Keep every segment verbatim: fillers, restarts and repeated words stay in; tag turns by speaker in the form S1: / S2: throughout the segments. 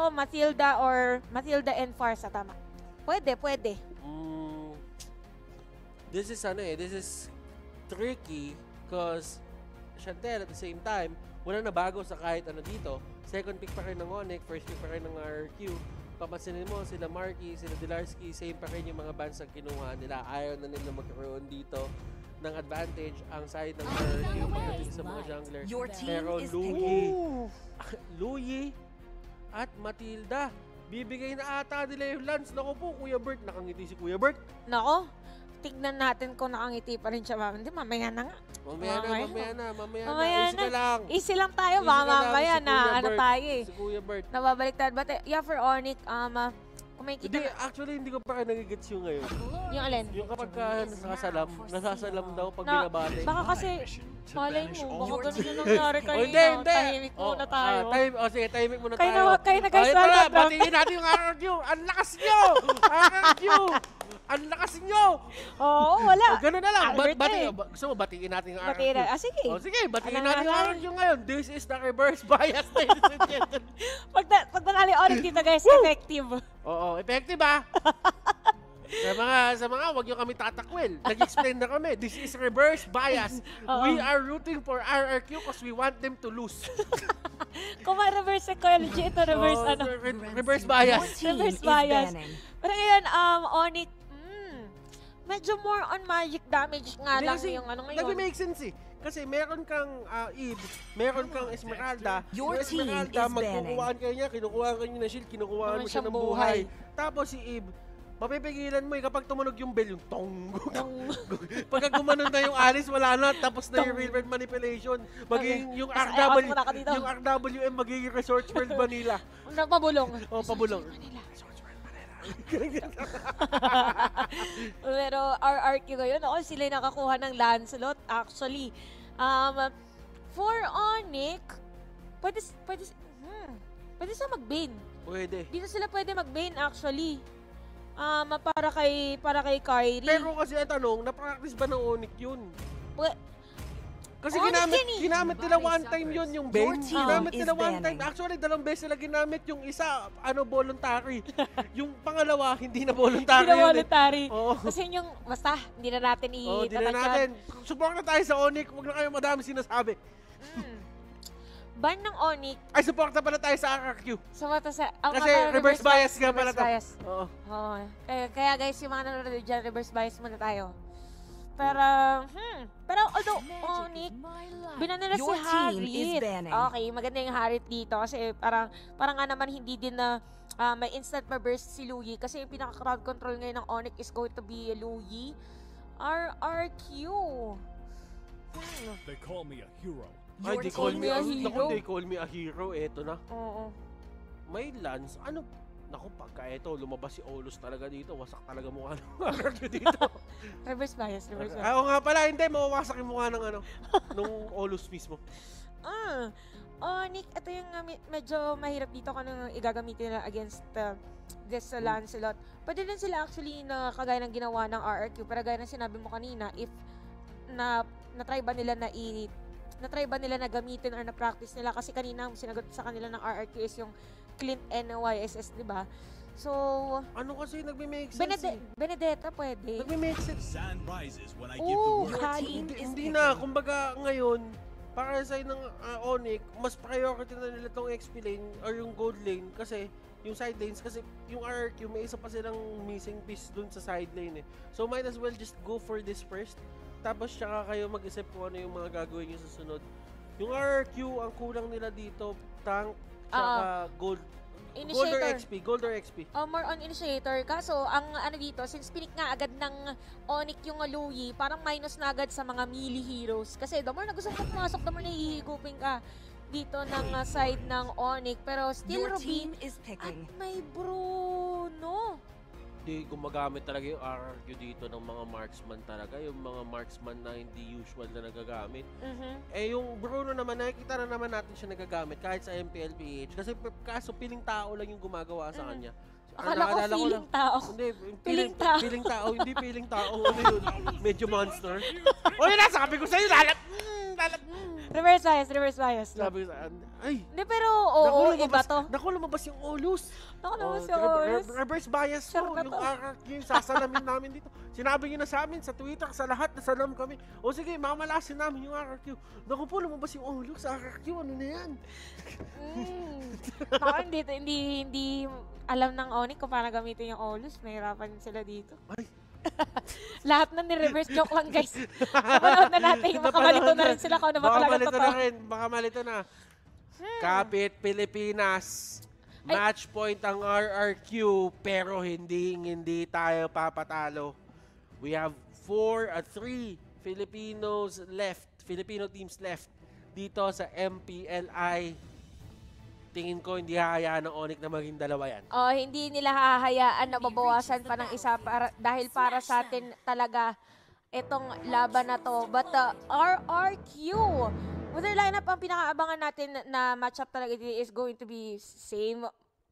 S1: Matilda or Matilda and Farsa, tama. Pwede, pwede.
S2: Mm, this is ano eh, this is tricky because Chantel at the same time, wala na bago sa kahit ano dito. Second pick pa rin ng O N I C, first pick pa rin ng R R Q. Papansinin mo, sila Marky, sila Dilarsky, same pa rin yung mga bands ang kinuha nila. Ayaw na nila magkaroon dito ng advantage ang side ng R R Q pagdating sa mga jungler. Pero Louie, Louie at Matilda, bibigay na ata nila yung lance. Naku po, Kuya Bert, nakangiti si Kuya Bert.
S1: Nako, tignan natin kung nakangiti pa rin siya. Hindi, mamaya na nga.
S2: Mamaya na, mamaya na, mamaya na.
S1: Mamaya
S2: Easy
S1: na.
S2: ka lang.
S1: Easy lang tayo,
S2: Easy
S1: baka
S2: ka lang,
S1: mamaya
S2: si
S1: na
S2: Kuya
S1: ano
S2: Bert.
S1: tayo eh.
S2: Si Kuya Bert.
S1: Nababaliktad. But yeah, for O N I C, um, uh, kung may kita...
S2: Hindi, actually, hindi ko pa kayo nagigets yung ngayon.
S1: Yung alin?
S2: Yung kapag ka nasasalam, nasasalam daw pag
S1: Na,
S2: binabate.
S1: baka kasi, malay mo, baka ganun yung nangyari
S2: Oh,
S1: kanina.
S2: hindi, hindi.
S1: Tahimik muna
S2: Oh,
S1: tayo.
S2: ah, time, oh, sige, timing muna
S1: Kayo
S2: tayo.
S1: na, kayo na guys,
S2: Oh, ito na,
S1: welcome.
S2: batiin natin yung R R Q. Ang lakas nyo! R R Q! Ang lakas nyo!
S1: Oo, wala.
S2: Oh, ganun na lang. Ba
S1: Albert
S2: bati,
S1: eh.
S2: ba gusto mo batiin natin yung R R Q?
S1: Batiin na. Ah, sige.
S2: Oh, sige, batiin
S1: Ano
S2: natin yung
S1: nga
S2: R R Q ngayon. This is the reverse bias, ladies and gentlemen.
S1: Pag, na, pag nangali O N I C dito guys, effective.
S2: Oo, effective ah. Sa mga, sa mga, wag nyo kami tatakwil. Nag-explain na kami. This is reverse bias. We are rooting for R R Q because we want them to lose.
S1: Kung ma-reverse psychology, ito reverse
S2: Oh,
S1: ano?
S2: re reverse bias.
S1: Reverse bias. Pero ngayon, um, O N I C, mm, medyo more on magic damage nga
S2: Hindi,
S1: lang
S2: kasi
S1: yung ano ngayon.
S2: nag-make sense eh. Kasi meron kang uh, Eve, meron kang Esmeralda.
S3: Your
S2: yung Esmeralda,
S3: team is
S2: magkukuhaan kayo niya, kinukuhaan kayo niya ng shield, kinukuhaan mo siya ng buhay. Tapos si Eve, mapipigilan mo eh kapag tumunog yung bell, yung tong. Pagka gumanon na yung Alice, wala na. Tapos na yung real world manipulation. Magiging yung R W, yung R W M magiging Resorts World Manila.
S1: Pabulong.
S2: Oh, pabulong.
S1: Pero R R Q ngayon, oh, sila yung nakakuha ng Lancelot actually. Um, for O N I C, pwede, pwede, hmm, pwede sila mag-bane.
S2: Pwede.
S1: Dito sila pwede mag-bane actually. Um, para kay para kay Kyrie.
S2: Pero kasi ang tanong, na-practice ba ng O N I C yun?
S1: Pwe
S2: Kasi
S1: O N I C
S2: ginamit,
S1: yun eh.
S2: ginamit nila one time yun yung bane.
S3: team
S2: Ginamit
S3: is
S2: nila one time.
S3: banning.
S2: Actually, dalawang beses nila ginamit yung isa, ano, voluntary. Yung pangalawa, hindi na voluntary
S1: Hindi na
S2: yun eh.
S1: voluntary.
S2: Oo.
S1: Kasi yung, basta, hindi na natin
S2: Oh, di na
S1: itatag
S2: natin. Support na tayo sa O N I C. Huwag na kayo madami sinasabi.
S1: Mm. Ban ng O N I C,
S2: Ay, support na pala tayo sa R R Q.
S1: sa mata sa... ang
S2: Kasi
S1: mata-
S2: reverse bias nga pala
S1: reverse
S2: to.
S1: bias.
S2: Oo.
S1: Oo. Kaya, kaya guys, yung mga nanonood dyan, reverse bias muna tayo. Pero, hmm. Pero although, O N I C, binan nila si
S3: Your team is
S1: Harriet.
S3: banning.
S1: Okay, maganda yung Harriet dito kasi parang, parang nga naman hindi din na ah, may instant ma-burst si Louie kasi yung pinaka-crowd control ngayon ng O N I C is going to be Louie. R R Q. Hmm.
S4: They call me a hero.
S2: Ay,
S3: Your
S2: they call
S3: team
S2: me a
S1: is
S2: hero.
S1: hero.
S2: They call me a hero. Eto na.
S1: Oo.
S2: May lance. Ano? Naku, pagka eto, lumabas si Olus talaga dito. Wasak talaga mukha ng R R Q dito.
S1: Reverse bias, reverse bias.
S2: Ah, oo nga pala, hindi. Mawawasak yung mukha ng ano, nung Olus mismo.
S1: Ah, oh, Nick, ito yung uh, me- medyo mahirap dito kung ano igagamitin nila against uh, this uh, Lancelot. Pwede din sila actually na kagaya ng ginawa ng R R Q, pero gaya ng sinabi mo kanina, if na na-try ba nila na i na-try ba nila na gamitin or na-practice nila kasi kanina ang sinagot sa kanila ng R R Q is yung Clint N Y S S, di ba? So,
S2: Ano kasi, nagme-make sense
S1: Benede-
S2: eh.
S1: Benedetta pwede.
S2: Nagme-make sense.
S4: Sun rises when I give
S1: Oh,
S4: the word.
S1: Kali.
S2: Hindi, hindi na, kumbaga ngayon, para sa ng uh, O N I C, mas priority na nila tong X P lane or yung gold lane kasi yung side lanes kasi yung R R Q may isa pa silang missing piece dun sa side lane eh. So might as well just go for this first. Tapos tsaka kayo mag-isip kung ano yung mga gagawin nyo sa sunod. Yung R R Q, ang kulang nila dito, tank, tsaka gold. Gold or
S1: Initiator.
S2: X P? Gold or X P?
S1: Oh, more on initiator. Kaso, ang ano dito, since pinik nga agad ng O N I C yung Louie, parang minus na agad sa mga melee heroes. Kasi the more na gusto mo pumasok, the more nahihigupin ka dito ng uh, side ng O N I C. Pero still,
S3: Your
S1: Ruby,
S3: team is
S1: at
S3: picking.
S1: may Bruno.
S2: Hindi gumagamit talaga yung R R Q dito ng mga marksman talaga. Yung mga marksman na hindi usual na nagagamit.
S1: Mhm.
S2: Eh yung Bruno naman, nakikita na naman natin siya nagagamit kahit sa M P L P H. Kasi p- kaso piling tao lang yung gumagawa sa
S1: Mm.
S2: kanya. Ang
S1: Akala ko
S2: naalala
S1: feeling
S2: lang-
S1: tao.
S2: Hindi,
S1: Piling
S2: piling,
S1: tao.
S2: piling tao. Hindi piling tao. Ano yun? Medyo monster. O yun na, sabi ko sa'yo, lalap, mm, lalat.
S1: Reverse bias, reverse bias.
S2: Sabi ko sa ay.
S1: Hindi, pero oo,
S2: naku,
S1: iba to.
S2: Naku, lumabas yung Olus.
S1: Naku, lumabas
S2: Oh,
S1: yung
S2: re-
S1: Olus.
S2: re- Reverse bias
S1: Sure
S2: po,
S1: ka
S2: yung
S1: to.
S2: R R Q, yung sasalamin namin dito. Sinabi niyo na sa amin sa Twitter, sa lahat, nasalam kami. O sige, mamalasin namin yung R R Q. Naku po, lumabas yung Olus sa R R Q, ano na yan?
S1: Mm. Naku, hindi, hindi, hindi alam ng Onic kung paano gamitin yung Olus. Mahirapan sila dito.
S2: Ay.
S1: Lahat na ni-reverse joke lang, guys. Napanood na natin. Baka malito na rin sila kung ano ba
S2: Baka
S1: talaga
S2: malito
S1: totoo.
S2: na rin, baka malito na.
S1: Hmm.
S2: Kapit Pilipinas.
S1: Ay.
S2: Match point ang R R Q pero hindi hindi tayo papatalo. We have four at three Filipinos left, Filipino teams left dito sa M P L I. Tingin ko hindi hahayaan ng Onic na maging dalawa yan.
S1: Oh, hindi nila hahayaan na mabawasan pa ng isa para, dahil para sa atin talaga itong laban na to. But uh, R R Q, with their lineup, ang pinakaabangan natin na matchup talaga is going to be same.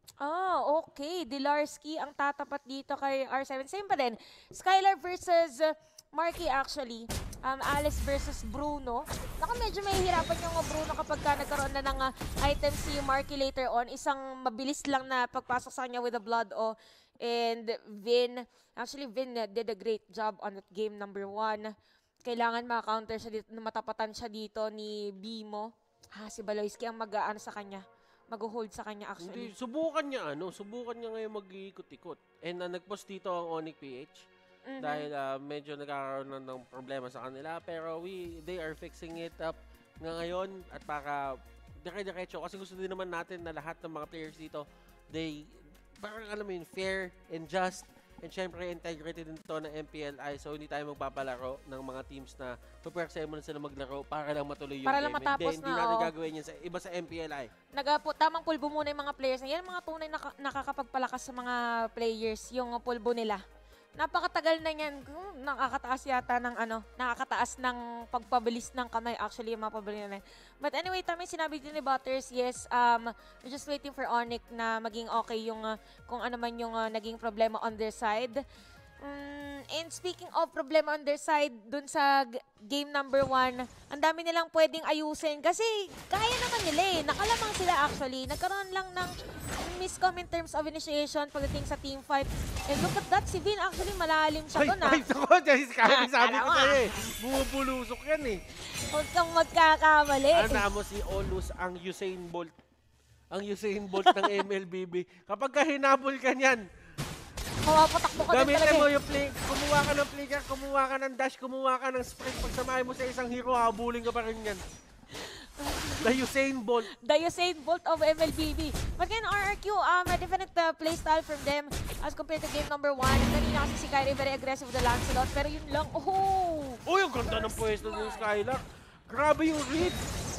S1: Oh, okay. Dilarski ang tatapat dito kay R seven. Same pa din. Skylar versus uh, Marky actually. Um, Alice versus Bruno. Naku, medyo mahihirapan yung uh, Bruno kapag ka nagkaroon na ng uh, item si Marky later on. Isang mabilis lang na pagpasok sa kanya with the blood o. And Vin, actually Vin uh, did a great job on that game number one. Kailangan maka-counter siya dito, matapatan siya dito ni Bimo. Ha, si Baloyski ang mag-aano sa kanya. Mag-hold sa kanya actually.
S2: Hindi, subukan niya ano, subukan niya ngayon mag-iikot-ikot. And uh, nag-post dito ang Onic P H.
S1: Mhm.
S2: Dahil uh, medyo nagkakaroon na ng problema sa kanila, pero we they are fixing it up nga ngayon at para dire-diretso kasi gusto din naman natin na lahat ng mga players dito they parang alam mo yun, fair and just and syempre integrity din to ng M P L I, so hindi tayo magpapalaro ng mga teams na pupersahin mo na sila maglaro para lang matuloy yung
S1: Para
S2: game.
S1: lang matapos
S2: hindi, hindi
S1: na,
S2: natin
S1: oo.
S2: gagawin yan sa iba sa M P L I.
S1: Nagapo, tamang pulbo muna yung mga players na yan, mga tunay na nakakapagpalakas sa mga players, yung pulbo nila. Napakatagal na yan. Hmm, nakakataas yata ng ano, nakakataas ng pagpabilis ng kamay. Actually, yung mga pabilis na yan. But anyway, tama yung sinabi din ni Butters, yes, um, we're just waiting for Onic na maging okay yung, uh, kung ano man yung uh, naging problema on their side. Um, and speaking of problema on their side, dun sa g- game number one, ang dami nilang pwedeng ayusin kasi kaya naman nila eh. Nakalamang sila actually. Nagkaroon lang ng miscom in terms of initiation pagdating sa team fight. And look at that, si Vin actually malalim siya
S2: Ay,
S1: dun ah.
S2: ay, ako, Jess, kaya
S1: Ah,
S2: sabi ko
S1: tama.
S2: sa'yo eh, bumubulusok yan eh.
S1: Huwag kang magkakamali.
S2: Ana mo si Olus ang Usain Bolt. Ang Usain Bolt ng M L B B. Kapag ka hinabol ka niyan,
S1: Mapapatakbo ka din
S2: gamitin
S1: talaga
S2: mo
S1: eh.
S2: yung play, kumuha ka ng flicker, kumuha ka ng dash, kumuha ka ng sprint. Pag samahin mo sa isang hero, habulin ka pa rin yan. The Usain Bolt.
S1: The Usain Bolt of M L B B. But again, R R Q, um, a different uh, playstyle from them as compared to game number one. Kanina kasi si Kyrie very aggressive with the Lancelot, pero yun lang, oh!
S2: Uy, ang ganda ng pwesto ni Skylar. Grabe yung read.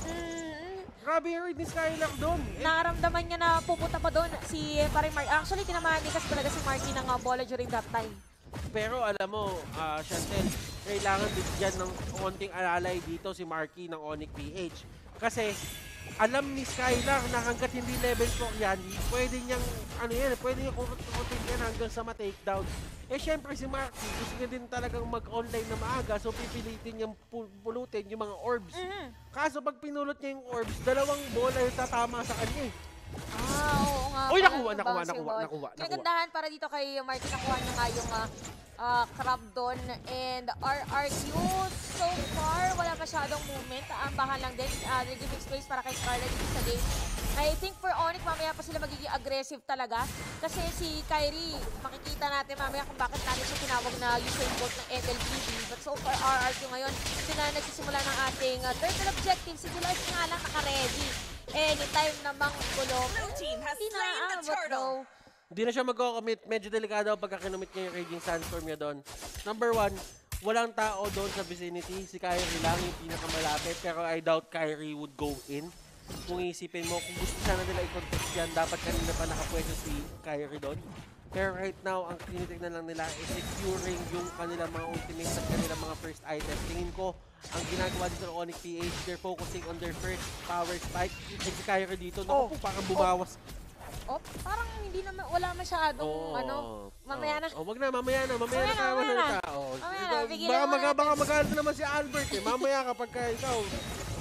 S1: Mm,
S2: Grabe yung read ni Skylar doon. Eh,
S1: naramdaman niya na pupunta pa doon si paring Mark. Actually, tinamahan din kasi talaga si Marky ng uh, bola during that time.
S2: pero alam mo, uh, Chantel, kailangan bigyan ng konting alalay dito si Marky ng Onic P H. Kasi alam ni Skylar na hanggat hindi level four yan, pwede niyang, ano yan, pwede niyang kurot-kurotin yan hanggang sa ma-takedown. Eh syempre si Marky, gusto niya din talagang mag-online na maaga, so pipilitin niyang pul- pulutin yung mga orbs.
S1: Mm-hmm.
S2: Kaso pag pinulot niya yung orbs, dalawang bola yung tatama sa kanya eh.
S1: Ah, oo nga.
S2: Uy,
S1: pala,
S2: nakuha,
S1: yung
S2: nakuha,
S1: bouncing
S2: nakuha,
S1: ball.
S2: nakuha, nakuha.
S1: Kinagandahan para dito kay Marky, nakuha niya nga yung uh, uh, crab doon. And R R Q, so far, wala masyadong movement. Taambahan lang din. Uh, they're giving space para kay Scarlett dito sa game. I think for Onic, mamaya pa sila magiging aggressive talaga. Kasi si Kyrie, makikita natin mamaya kung bakit natin siya tinawag na Usain Bolt ng M L B B. But so far, R R Q ngayon, sila nagsisimula ng ating uh, turtle objective. Si Dulas nga lang naka-ready. Anytime namang gulong. Hindi na aabot daw.
S2: Hindi na siya mag-commit. Medyo delikado pagka kinumit niya yung Raging Sandstorm niya doon. Number one, walang tao doon sa vicinity. Si Kyrie lang yung pinakamalapit. Pero I doubt Kyrie would go in. Kung isipin mo, kung gusto sana nila i-contest yan, dapat kanina pa nakapwesto si Kyrie doon. Pero right now, ang tinitignan lang nila is securing yung kanilang mga ultimates at kanilang mga first items. Tingin ko, ang ginagawa dito ng Onic P H, they're focusing on their first power spike. And si Kyrie dito, naku
S1: Oh.
S2: po, parang bumawas.
S1: Oh, parang hindi naman, wala masyadong,
S2: Oo.
S1: ano, mamaya na.
S2: Oh, wag na, mamaya na, mamaya,
S1: Mamaya
S2: na,
S1: na,
S2: mamaya
S1: mamaya
S2: na.
S1: na.
S2: Oh,
S1: Mamaya na, pigilan
S2: baka
S1: mo
S2: mag
S1: natin.
S2: baka magalit naman si Albert eh. Mamaya kapag ka ikaw,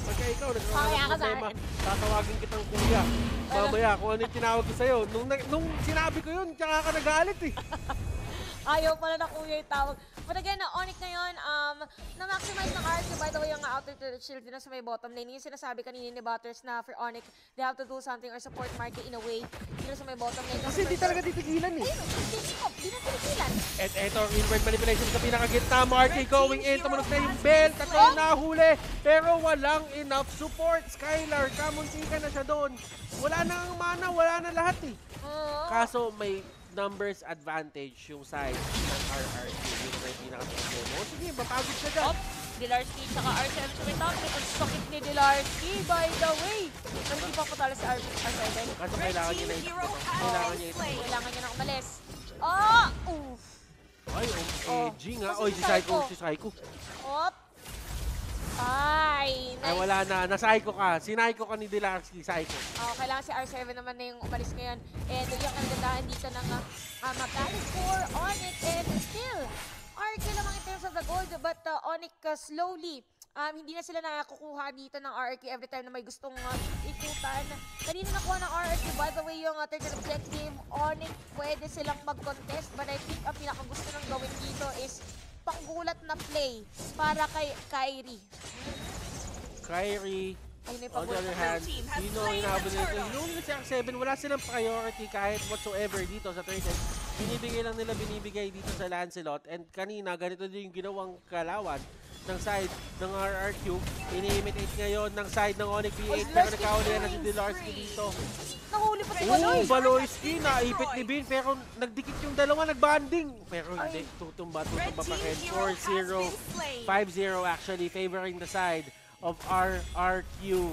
S2: Pagka ikaw, nagkaroon
S1: Mamaya
S2: ng
S1: ka sa
S2: problema,
S1: akin.
S2: tatawagin kitang kuya. Mamaya, kung ano yung tinawag ko sa'yo. Nung, nag- nung sinabi ko yun, tsaka ka nagalit eh.
S1: Ayaw pala na kuya yung tawag. But again, na Onic ngayon, um, na-maximize ng R R Q, by the way, yung outer turret shield din sa may bottom lane. Yung sinasabi kanina ni Butters na for Onic, they have to do something or support market in a way dito sa may bottom lane.
S2: Kasi hindi talaga titigilan eh.
S1: Ayun, speaking of, di na tinigilan.
S2: At eto, inward manipulation sa pinakagitna. Marky going in, tumunog na yung bell. Tatay
S1: Oh!
S2: nahuli. Pero walang enough support. Skylar, kamuntika na siya doon. Wala na ang mana, wala na lahat eh.
S1: Oo.
S2: Kaso may numbers advantage yung side ng R R Q. Yung may pinaka-problema. O sige, mapagod siya dyan.
S1: Op, Dilarsky tsaka R seven sa may top. Ang sakit ni Dilarsky, by the way. Hindi pa patalo sa R seven.
S2: Kaso kailangan niya na itakbo. Kailangan niya itakbo.
S1: Kailangan niya na umalis. Oh! Oof!
S2: Ay,
S1: Oh.
S2: O M G nga.
S1: Kasi
S2: Oy,
S1: si
S2: si Psycho,
S1: Psycho.
S2: si Psycho.
S1: Op! Ay,
S2: Ay,
S1: nice.
S2: wala na. Na-Psycho ka. Sinayko ka ni Dilarsky, Psycho.
S1: Oh, kailangan si R seven naman na yung umalis ngayon. And yung kanagandahan dito ng uh, mabalik for Onic. And still, R Q lamang in terms of the gold. But uh, Onic uh, slowly, um, hindi na sila nakakukuha dito ng R R Q every time na may gustong uh, ikutan. Kanina nakuha ng R R Q. By the way, yung uh, third objective, Onic, pwede silang mag-contest. But I think ang pinakagusto nang gawin dito is panggulat na play para kay Kyrie.
S2: Kyrie,
S1: Ayun yung
S2: on the
S1: panggulat
S2: other
S1: na
S2: hand, sino ang inaabot nito? Yung si R seven, wala silang priority kahit whatsoever dito sa third end. Binibigay lang nila binibigay dito sa Lancelot. And kanina, ganito din yung ginawang kalawan ng side ng R R Q. Ini-imitate ngayon ng side ng ONIC P eight. Pero nagkaulihan na si Dilarsky dito.
S1: Nahuli pa si
S2: Oo,
S1: Baloy.
S2: Baloyski, naipit ni Bin. Pero nagdikit yung dalawa, nagbanding. Pero hindi,
S1: Ay.
S2: tutumba, tutumba pa rin. four zero, five zero actually, favoring the side of R R Q.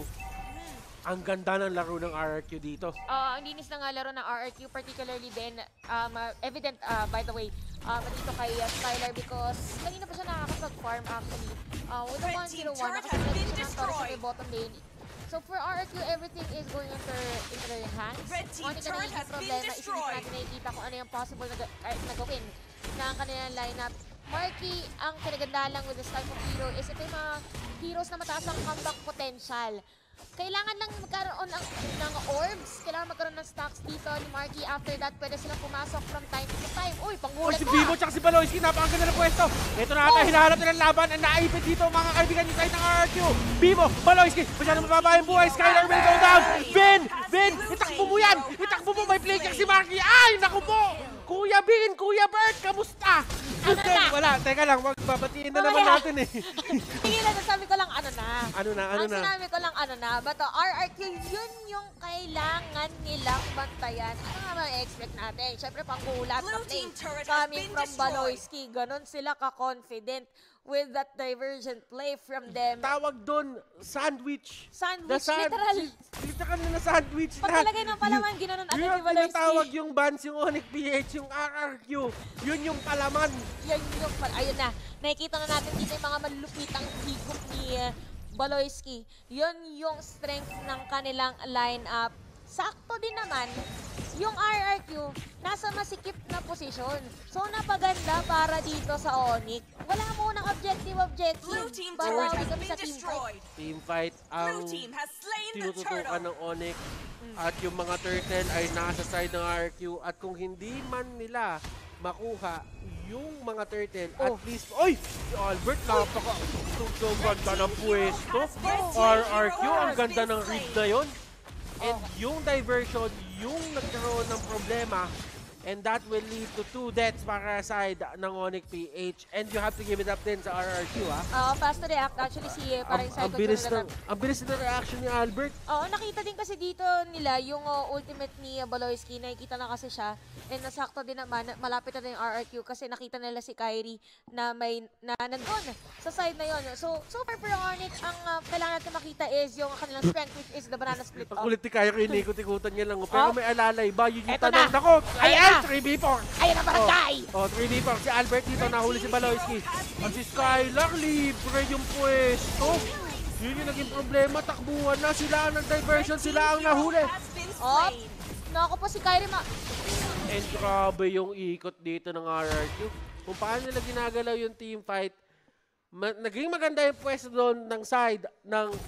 S2: Ang ganda ng laro ng R R Q dito.
S1: Uh, ang linis ng uh, laro ng R R Q, particularly din, um, uh, evident, uh, by the way, um, dito kay uh, Skylar because kanina pa siya nakakapag-farm actually. Uh, with the one zero one, nakasunod siya ng Taurus sa may bottom lane. So for R R Q, everything is going into, into their hands. Onic na nagiging problema, is hindi natin nakikita kung ano yung possible na, uh, na gawin ng kanilang lineup. Marky, ang kinagandahan lang with this type of hero is ito yung mga heroes na mataas ang comeback potential. Kailangan lang magkaroon ng, ng orbs. Kailangan magkaroon ng stocks dito ni Marky. After that, pwede silang pumasok from time to time. Uy,
S2: O
S1: panggulat
S2: si
S1: pa!
S2: Bimo tsaka si Baloyski, napakaganda ng pwesto. Ito na ata,
S1: Oh.
S2: hinahanap nilang laban. Ang naipit dito mga kaibigan yung side ng R R Q. Bimo, Baloyski, masyadong mababa yung buhay. Skylar will go down. Bin, Bin, itakbo mo yan. Itakbo mo, may play si Marky. Ay, naku po. Kuya Bin, Kuya Bert, kamusta?
S1: Ano na?
S2: Wala, teka lang, magbabatiin na naman
S1: Mamaya.
S2: natin eh.
S1: Sige lang, sabi ko lang ano na.
S2: Ano na, ano
S1: Ang
S2: na?
S1: sinabi ko lang ano na. But uh, R R Q, yun yung kailangan nilang bantayan. Ano nga ba expect natin? Siyempre, panggulat na
S3: Blue
S1: play
S3: team turret has
S1: coming
S3: been
S1: from
S3: destroyed.
S1: Baloyski. Ganon sila ka-confident with that divergent play from them.
S2: Tawag doon, sandwich.
S1: Sandwich,
S2: sand-
S1: literal.
S2: Literal na sandwich
S1: Pag
S2: na.
S1: talagay ng palaman, ginanon agad
S2: Yung
S1: ni Baloyski.
S2: tinatawag yung Vans, yung ONIC P H, yung R R Q. Yun yung palaman.
S1: Yan yung, ayun na, nakikita na natin dito yung mga malulupitang higop ni uh, Baloyski. Yun yung strength ng kanilang lineup. Sakto din naman, yung R R Q, nasa masikip na posisyon. So, napaganda para dito sa ONIC. Wala munang objective-objective.
S3: Blue team
S1: Babawi
S3: turret has
S1: kami
S3: been
S1: sa team fight.
S3: destroyed.
S2: Team fight ang
S3: Blue team has slain the
S2: tinututukan
S3: turtle.
S2: ng ONIC at yung mga turtle ay nasa side ng R R Q at kung hindi man nila makuha yung mga turtle, at
S1: Oh.
S2: least, oy! Si Albert, napaka ang ganda ng pwesto. R R Q, ang ganda ng read na yun. And yung diversion, yung nagkaroon ng problema, and that will lead to two deaths para sa side ng ONIC P H. And you have to give it up din sa R R Q, ha?
S1: Oo, fast to react. Actually, si uh,
S2: Ang,
S1: parang
S2: ang,
S1: cycle
S2: bilis
S1: na
S2: ng, ang bilis ng reaction ni Albert.
S1: Oo, nakita din kasi dito nila yung uh, ultimate ni uh, Baloyski. Nakikita na kasi siya. And nasakto din naman, na- malapit na din yung R R Q kasi nakita nila si Kyrie na may na nandun sa side na yon. So, so far for ONIC, ang uh, kailangan natin makita is yung kanilang strength, which is the banana split
S2: Ang
S1: off.
S2: kulit ni Kyrie, inikot-ikutan niya lang. Pero
S1: Oh.
S2: may alalay ba? Yun yung
S1: Eto
S2: tanong.
S1: na.
S2: Nako,
S1: Ayan
S2: ayan,
S1: na.
S2: three v four.
S1: Ayun na, barangay!
S2: Oh, three v four. Si Albert dito, nahuli si Baloyski. At si Skylar, libre yung pwesto. Yun yung naging problema. Takbuhan na. Sila ang nag-diversion. Sila ang nahuli.
S3: Has been
S1: Oh,
S3: slain.
S1: naku po si Kyrie ma...
S2: And grabe yung ikot dito ng R R Q. Kung paano nila ginagalaw yung team fight, ma- naging maganda yung pwesto doon ng side ng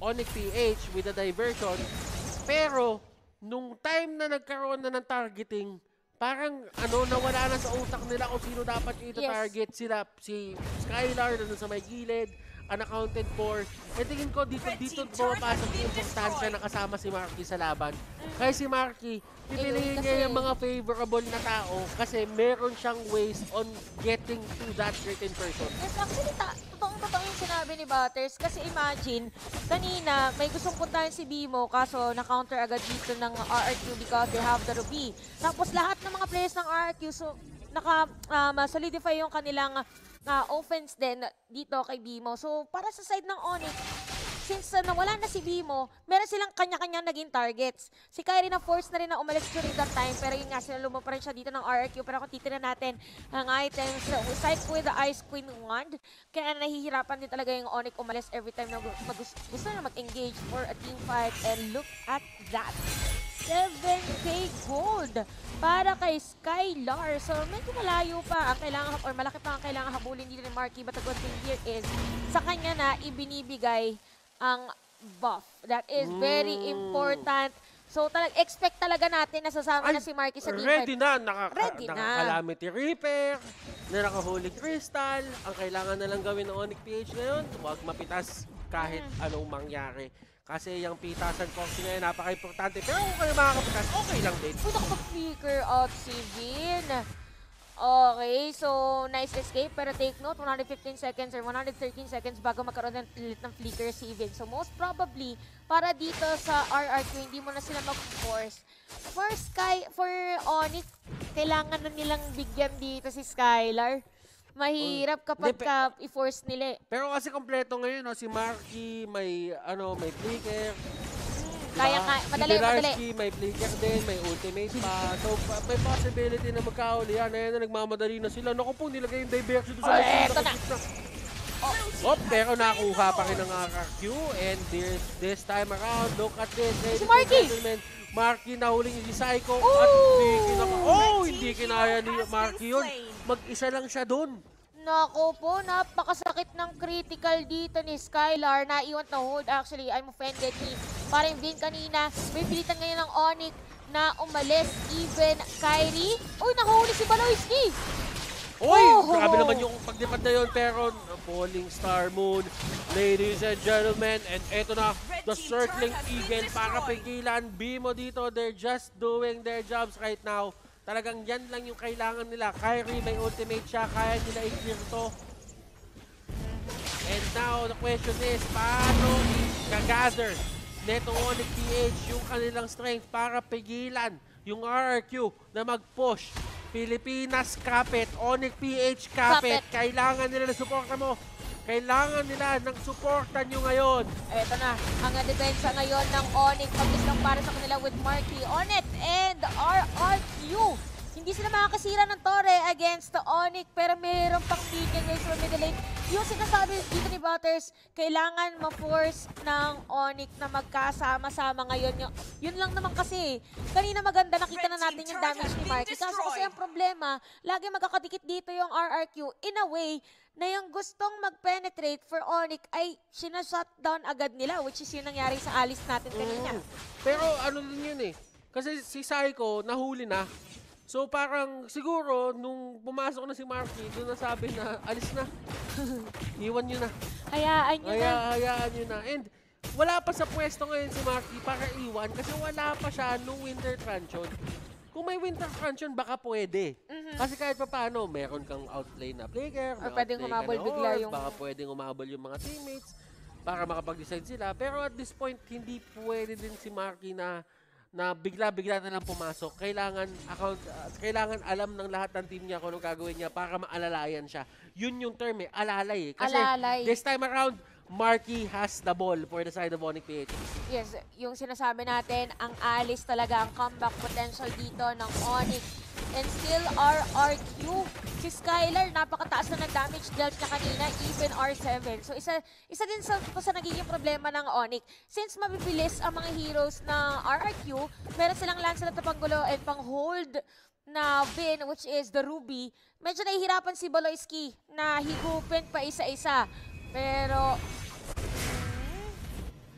S2: Onic P H with a diversion. Pero, nung time na nagkaroon na ng targeting, parang ano, nawala na sa utak nila kung sino dapat yung ita-target.
S1: Yes.
S2: Sila, si Skylar na sa may gilid, unaccounted for. E tingin ko dito, dito pumapasok yung importansya na kasama si Marky sa laban. Kaya si Marky, pipiliin niya yung mga favorable na tao kasi meron siyang ways on getting to that certain person.
S1: Yes, actually, ta totoong-totoo yung sinabi ni Butters. Kasi imagine, kanina, may gustong puntahan si Bimo, kaso na-counter agad dito ng R R Q because they have the Ruby. Tapos lahat ng mga players ng R R Q, so, naka-solidify um, yung kanilang uh, offense din dito kay Bimo. So, para sa side ng Onyx, since uh, nawala na si Bimo, meron silang kanya-kanya naging targets. Si Kyrie na force na rin na umalis during that time, pero yun nga, sinaluma pa rin siya dito ng R R Q. Pero kung titignan natin ang items, uh, side with the Ice Queen Wand, kaya nahihirapan din talaga yung Onyx umalis every time na mag gusto na mag-engage for a team fight. And look at that! seven K gold para kay Skylar. So, medyo malayo pa ang kailangan, or malaki pa ang kailangan habulin dito ni Marky. But the good thing here is, sa kanya na ibinibigay ang buff. That is very
S2: Mm.
S1: important. So, talag expect talaga natin na sasama
S2: Ay,
S1: na si Marky sa team
S2: ready
S1: fight.
S2: na, nakaka
S1: Ready na.
S2: naka-Calamity Reaper, na naka-Holy Crystal. Ang kailangan na lang gawin ng Onic P H ngayon, huwag mapitas kahit
S1: Mm.
S2: anong mangyari. Kasi yung pitasan Foxy ngayon, napaka-importante. Pero kung kayo makakapitas, okay lang din.
S1: Uy, nakapag-flicker out si Vin. Okay, so nice escape. Pero take note, one hundred fifteen seconds or one hundred thirteen seconds bago magkaroon ng ulit ng flicker si Vin. So most probably, para dito sa R R Q, hindi mo na sila mag-force. For Sky, for Onyx, kailangan na nilang bigyan dito si Skylar. Mahirap kapag
S2: Hindi,
S1: ka i-force nila eh.
S2: Pero kasi kompleto ngayon, no? Si Marky, may, ano, may flicker.
S1: Kaya nga, madali,
S2: si
S1: madali.
S2: Bilarski, may flicker din, may ultimate pa. So, pa may possibility na magkahuli yan. Ayan na, nagmamadali na sila. Naku po, nilagay yung diversion doon sa
S1: Oh,
S2: left
S1: eto
S2: side.
S1: na.
S2: Oh, pero nakuha pa rin ng R R Q. And this, this time around, look at this.
S1: Si Marky!
S2: Marky nahuling yung si Psycho.
S1: Ooh!
S2: At hindi kinaka oh, hindi kinaya ni Marky yun. Mag-isa lang siya doon.
S1: Naku po, napakasakit ng critical dito ni Skylar. Naiwan na hold. Actually, I'm offended ni parang Vin kanina. May pilitan ngayon ng Onyx na umalis. Even Kyrie. Uy, nakahuli si Baloyski.
S2: Uy,
S1: Oh!
S2: grabe naman yung pagdipad na yun. Pero, Falling Star Moon, ladies and gentlemen. And eto na, the circling eagle para pigilan. Bimo dito, they're just doing their jobs right now. Talagang yan lang yung kailangan nila. Kyrie may ultimate siya, kaya nila i-clear to. And now, the question is, paano i-gather netong Onic P H yung kanilang strength para pigilan yung R R Q na mag-push. Pilipinas, kapit. Onic P H, kapit.
S1: Kapit.
S2: Kailangan nila ng suporta mo. Kailangan nila ng suporta nyo ngayon.
S1: Eto na, ang depensa ngayon ng Onyx. Pagkis lang para sa kanila with Marky on it and R R Q. Hindi sila makakasira ng Torre against the Onyx, pero mayroon pang bigyan guys from middle lane. Yung sinasabi dito ni Butters, kailangan ma-force ng Onyx na magkasama-sama ngayon. Yung, yun lang naman kasi. Kanina maganda, nakita na natin yung damage ni Marky. Kaso kasi ang problema, lagi magkakadikit dito yung R R Q in a way na yung gustong mag-penetrate for Onyx ay sinashutdown agad nila, which is yun nangyari sa Alice natin kanina.
S2: Mm. Pero ano din yun eh. Kasi si Psycho, nahuli na. So parang siguro, nung pumasok na si Marky, doon nasabi na, alis na. Iwan nyo na.
S1: Hayaan nyo
S2: Haya,
S1: na.
S2: hayaan nyo na. And wala pa sa pwesto ngayon si Marky para iwan kasi wala pa siya nung winter transition. Kung may winter transition, baka pwede.
S1: Mhm.
S2: Kasi kahit pa paano, meron kang outplay na player,
S1: Or
S2: may
S1: pwedeng
S2: outplay
S1: humabol
S2: ka na
S1: bigla
S2: orb,
S1: yung-
S2: baka pwedeng umabol yung mga teammates para makapag-decide sila. Pero at this point, hindi pwede din si Marky na na bigla-bigla na lang pumasok. Kailangan account uh, kailangan alam ng lahat ng team niya kung anong gagawin niya para maalalayan siya. Yun yung term eh, alalay eh. Kasi
S1: Alalay.
S2: this time around, Marky has the ball for the side of Onic P H.
S1: Yes, yung sinasabi natin, ang Alice talaga ang comeback potential dito ng Onyx. And still R R Q. Si Skylar, napakataas na ng damage dealt niya kanina, even R seven. So isa isa din sa, sa nagiging problema ng Onyx. Since mabibilis ang mga heroes ng R R Q, meron silang Lancelot na panggulo and pang-hold na Vin, which is the Ruby. Medyo nahihirapan si Baloyski na higupin pa isa-isa. Pero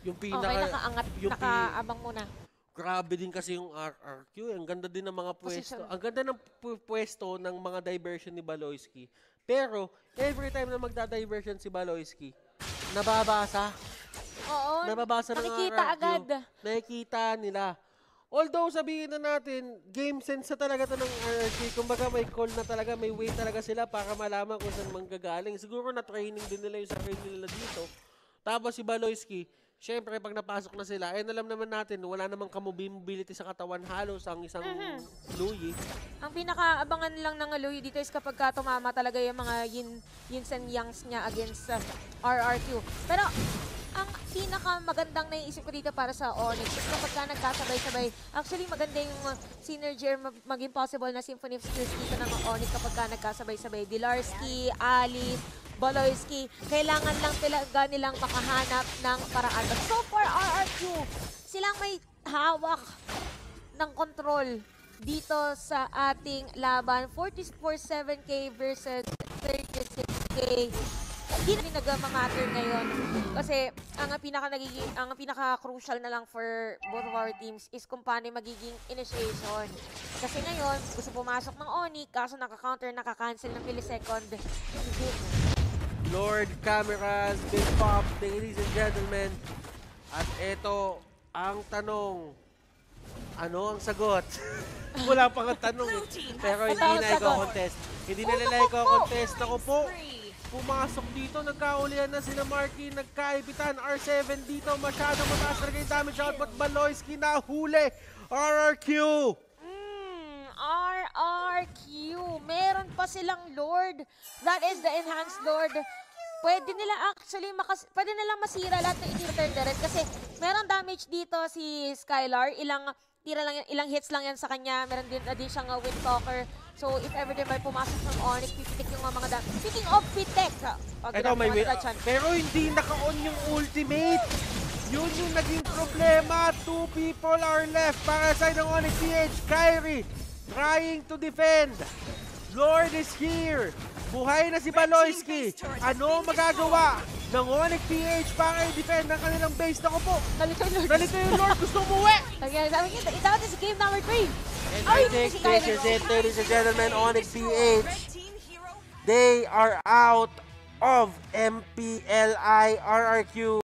S2: Yung
S1: Okay,
S2: pinaka,
S1: nakaangat,
S2: yung pi-
S1: nakaabang muna.
S2: grabe din kasi yung R R Q. Ang ganda din ng mga pwesto.
S1: Position.
S2: Ang ganda ng pu- pwesto ng mga diversion ni Baloyski. Pero, every time na magda-diversion si Baloyski, nababasa.
S1: Oo,
S2: Nababasa ng
S1: nakikita
S2: R R Q.
S1: agad.
S2: Nakikita nila. Although sabihin na natin, game sense na talaga to ng R R Q. Kumbaga may call na talaga, may way talaga sila para malaman kung saan manggagaling. Siguro na training din nila yung sarili nila dito. Tapos si Baloyski, syempre pag napasok na sila, eh alam naman natin, wala namang kamobility sa katawan halos ang isang
S1: Mhm.
S2: Louis.
S1: Ang pinakaabangan lang ng Aloy dito is kapag ka tumama talaga yung mga yin, yins and yangs niya against uh, R R Q. Pero ang pinaka magandang naiisip ko dito para sa Onyx is kapag ka nagkasabay-sabay, actually maganda yung uh, synergy or mag- maging possible na symphony of skills dito ng Onyx kapag ka nagkasabay-sabay. Dilarski, Ali, Baloyski, kailangan lang talaga nilang makahanap ng paraan. But so far, R R Q, silang may hawak ng control dito sa ating laban. forty-four seven K versus thirty-six K. Hindi na rin nag-matter ngayon. Kasi ang pinaka nagiging, ang pinaka crucial na lang for both of our teams is kung paano yung magiging initiation. Kasi ngayon, gusto pumasok ng Oni, kaso naka-counter, naka-cancel ng millisecond. Hindi.
S2: Lord Cameras, Big Pop, ladies and gentlemen. At eto ang tanong. Ano ang sagot? Wala pang ang tanong eh. Pero hindi
S1: Ano ang
S2: na
S1: sagot?
S2: i-contest. Hindi na nila i-contest. Ako po, pumasok dito, nagkaulian na sila Marky, nagkaibitan. R seven dito, masyadong mataas talaga yung damage output. Baloyski na huli. R R Q!
S1: Mm, R R Q. Meron pa silang Lord. That is the enhanced Lord. Pwede nila actually, makas pwede nilang masira lahat ng inhibitor direct kasi meron damage dito si Skylar. Ilang tira lang yan, ilang hits lang yan sa kanya. Meron din, na din siyang uh, Windtalker. So if ever din may pumasok ng Onyx, pipitik yung mga damage. Speaking of pitik, oh,
S2: Ito may win. Pero hindi naka-on yung ultimate. Yun yung naging problema. Two people are left para sa ng Onyx P H. Kyrie trying to defend. Lord is here. Buhay na si Baloyski. Ano magagawa ng Onyx P H para i-defend ang kanilang base? Naku po.
S1: Nalito yung Lord.
S2: Nalito yung Lord. Gusto umuwi.
S1: Kaya sabi niya, that is game number three.
S2: And I think this is it, ladies and gentlemen. Onyx P H. They are out of M P L I R R Q.